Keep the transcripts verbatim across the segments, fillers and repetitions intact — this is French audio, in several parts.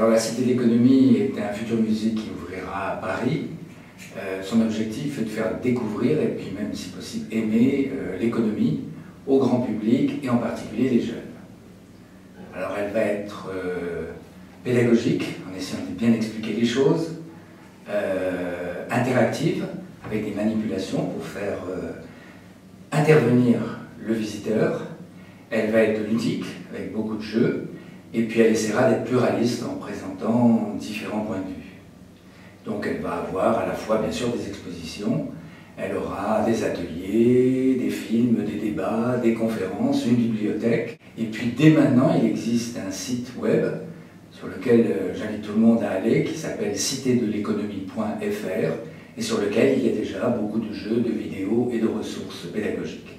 Alors la Cité de l'économie est un futur musée qui ouvrira à Paris. Euh, son objectif est de faire découvrir et puis même si possible aimer euh, l'économie au grand public et en particulier les jeunes. Alors elle va être euh, pédagogique en essayant de bien expliquer les choses, euh, interactive avec des manipulations pour faire euh, intervenir le visiteur. Elle va être ludique avec beaucoup de jeux et puis elle essaiera d'être pluraliste en présentant différents points de vue. Donc elle va avoir à la fois bien sûr des expositions, elle aura des ateliers, des films, des débats, des conférences, une bibliothèque. Et puis dès maintenant il existe un site web sur lequel j'invite tout le monde à aller qui s'appelle cité de l'économie point F R et sur lequel il y a déjà beaucoup de jeux, de vidéos et de ressources pédagogiques.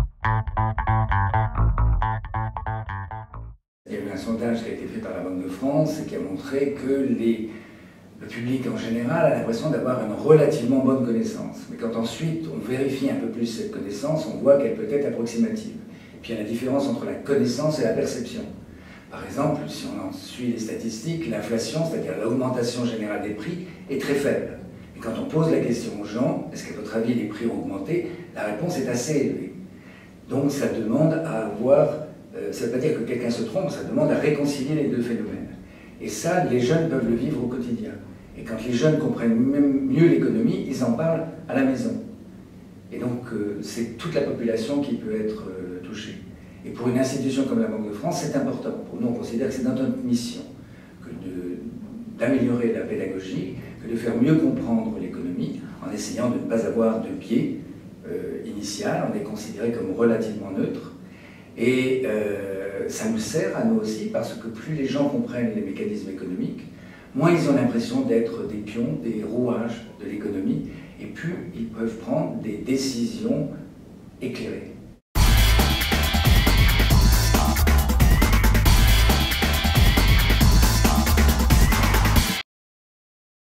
Il y a eu un sondage qui a été fait par la Banque de France et qui a montré que les, le public en général a l'impression d'avoir une relativement bonne connaissance. Mais quand ensuite on vérifie un peu plus cette connaissance, on voit qu'elle peut être approximative. Et puis il y a la différence entre la connaissance et la perception. Par exemple, si on en suit les statistiques, l'inflation, c'est-à-dire l'augmentation générale des prix, est très faible. Et quand on pose la question aux gens, est-ce qu'à votre avis les prix ont augmenté, la réponse est assez élevée. Donc ça demande à avoir, euh, ça ne veut pas dire que quelqu'un se trompe, ça demande à réconcilier les deux phénomènes. Et ça, les jeunes peuvent le vivre au quotidien. Et quand les jeunes comprennent même mieux l'économie, ils en parlent à la maison. Et donc euh, c'est toute la population qui peut être euh, touchée. Et pour une institution comme la Banque de France, c'est important. Pour nous, on considère que c'est dans notre mission que d'améliorer la pédagogie, que de faire mieux comprendre l'économie en essayant de ne pas avoir de biais euh, initial. On est considéré comme relativement neutre. Et euh, ça nous sert à nous aussi parce que plus les gens comprennent les mécanismes économiques, moins ils ont l'impression d'être des pions, des rouages de l'économie, et plus ils peuvent prendre des décisions éclairées.